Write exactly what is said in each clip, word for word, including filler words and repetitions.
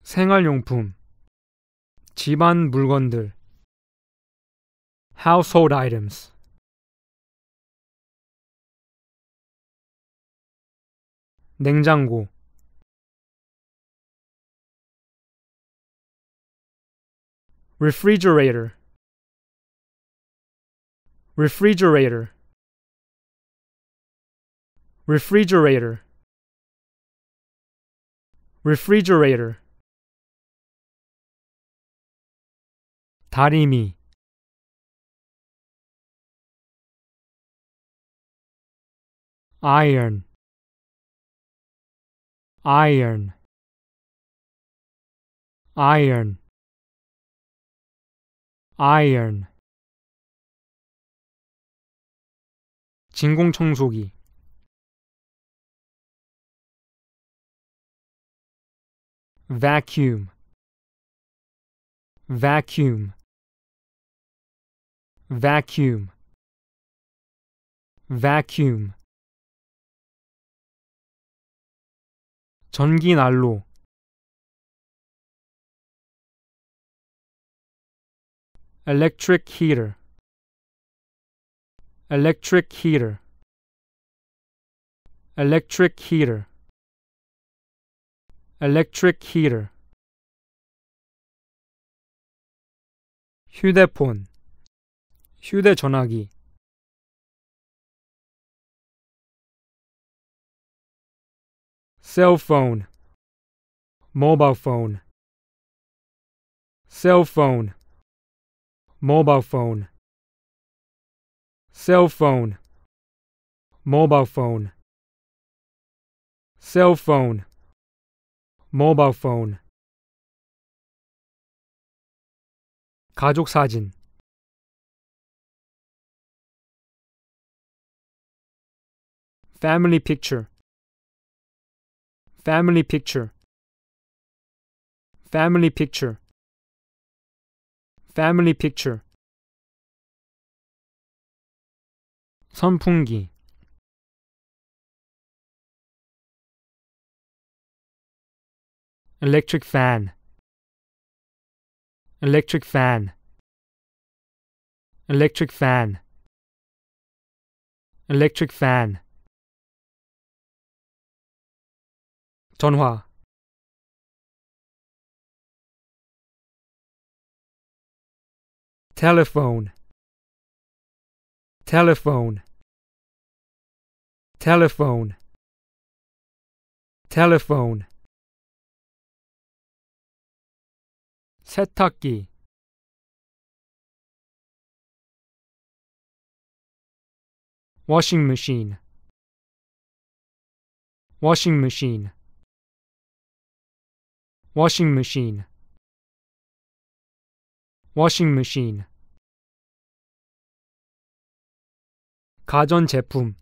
생활용품, 집안 물건들, household items. 냉장고, refrigerator, refrigerator, refrigerator, refrigerator. 다리미, iron, iron, iron, iron. 진공청소기, vacuum, vacuum, vacuum, vacuum. 전기난로, electric heater, electric heater, electric heater, electric heater. 휴대폰, 휴대전화기, cell phone, mobile phone, cell phone, mobile phone, cell phone, mobile phone, cell phone, mobile phone. 가족사진, family picture, family picture, family picture, family picture. 선풍기, electric fan, electric fan, electric fan, electric fan. 전화, telephone, telephone, telephone, telephone. 세탁기, washing machine, washing machine, washing machine, washing machine. 가전제품,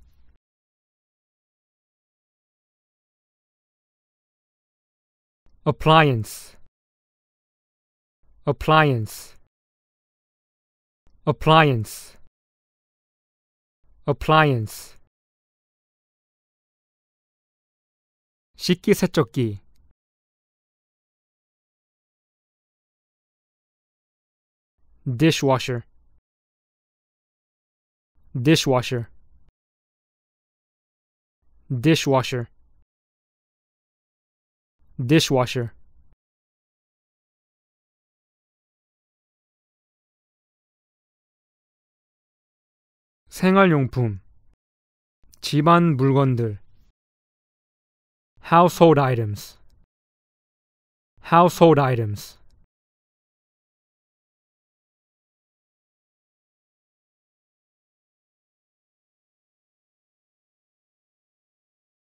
appliance, appliance, appliance, appliance. 식기세척기, dishwasher, dishwasher, dishwasher, dishwasher. 생활용품, 집안 물건들, household items, household items.